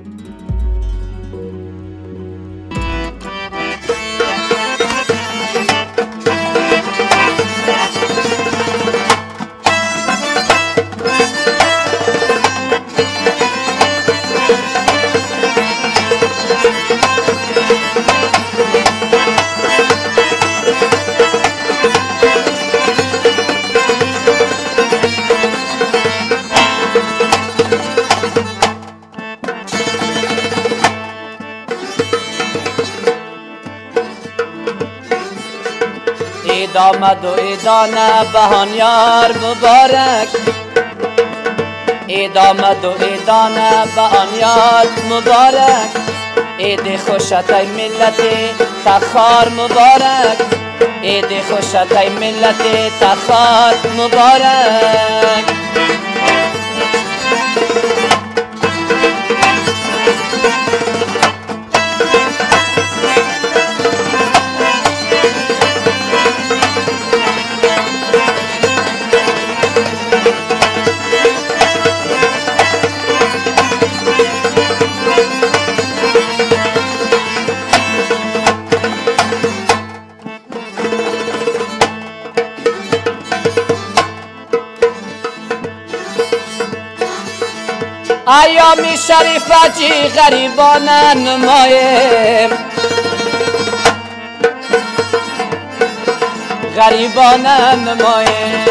عید آمد و عیدانه بهانیار مبارک. عید آمد و عیدانه بهانیار مبارک. عید خوشت ای ملت تخار مبارک. عید خوشت ای ملت تخار مبارک. ایام شریفه چی غریبان نمایم. غریبان نمایم.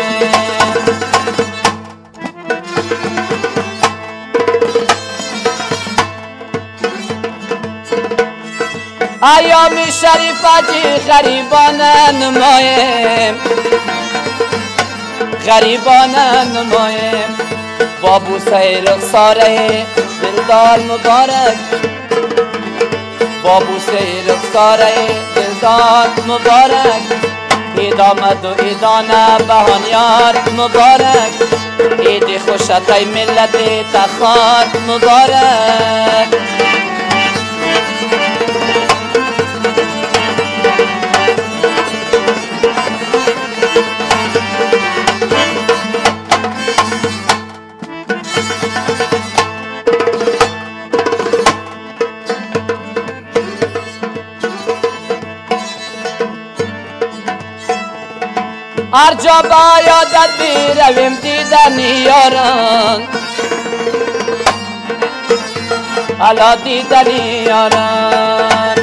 ایام شریفه چی غریبان نمایم. غریبان نمایم. بابو سه رخساره دلدار مبارک. بابو سه رخساره دلدار مبارک. عید آمد و عیدانه بهانیار مبارک. عید خوشت ای ملت تخار مبارک. هر جا بایدت بیرویم دیدن یاران. حالا دیدن یاران.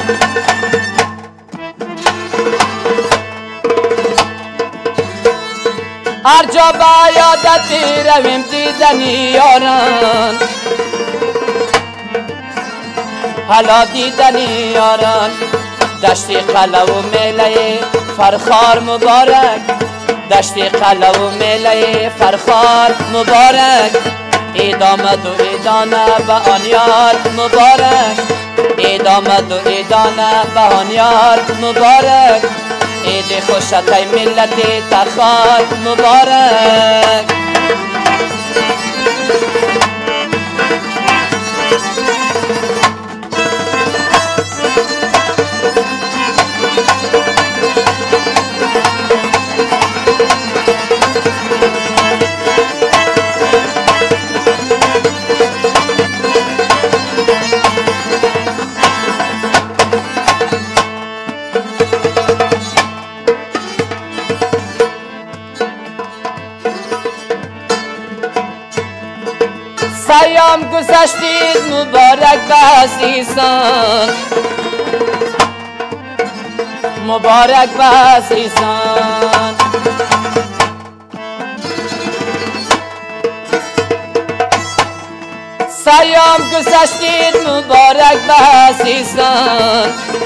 هر جا بایدت بیرویم دیدن یاران. حالا دیدن یاران. دشت قلعه و میله فرخار مبارک. دشت قلعه و میله فرخار مبارک. عید آمد و عیدانه بهانیار مبارک. عید آمد و عیدانه بهانیار مبارک. عید خوشت ای ملت تخار مبارک. ایام گذشتید مبارک به عزیزان. مبارک به عزیزان. ایام گذشتید مبارک به عزیزان.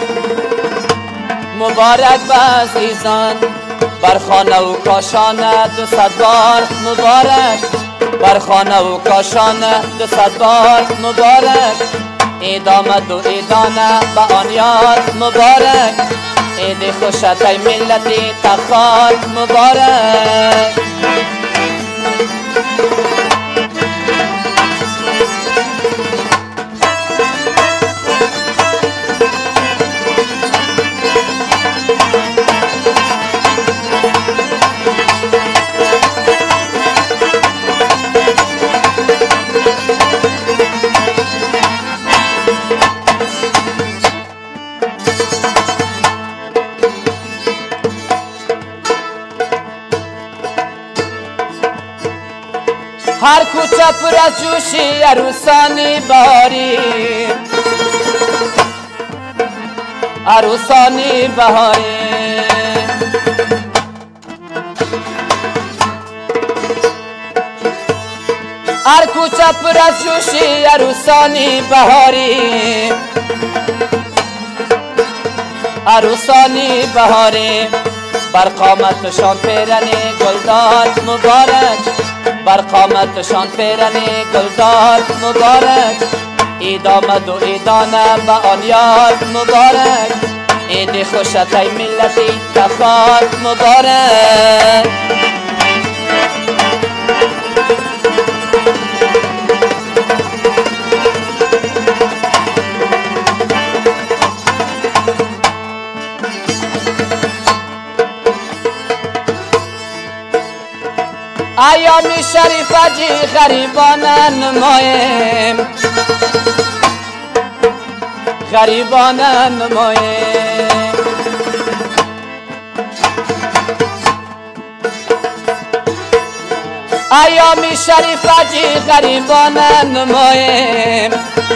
مبارک به عزیزان. بر خانه و کاشانه 200 بار مبارک. بر خانه و کاشانه 200 بار مبارک. عید آمد و عیدانه بهانیار مبارک. عید خوشت ای ملت تخار مبارک. کوچه پر از جوشی عروسانی بهاری عروسانی بهاری هر کوچه پر از جوشی عروسانی بهاری عروسانی بهاری بر قامتشان پیرنی گلدار مبارک بر قامتشان پیرنی گلدار مبارک عید آمد و عیدانه به آن یار مبارک عید خوشت ای ملتی تخار مبارک ایامی شریفه جی غریبانه نماییم غریبانه نماییم ایامی شریفه جی غریبانه نماییم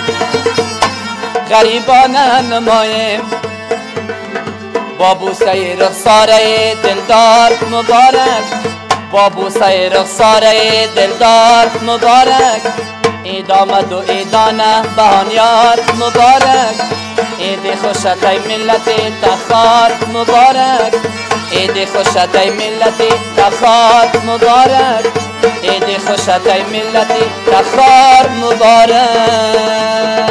غریبانه نماییم با بوسه رخساره دلدار مبارک با بوسه رخساره دلدار مبارک عید آمد و عیدانه بهان یار مبارک عید خوشت ای ملت تخار مبارک عید خوشت ای ملت تخار مبارک عید خوشت ای ملت تخار مبارک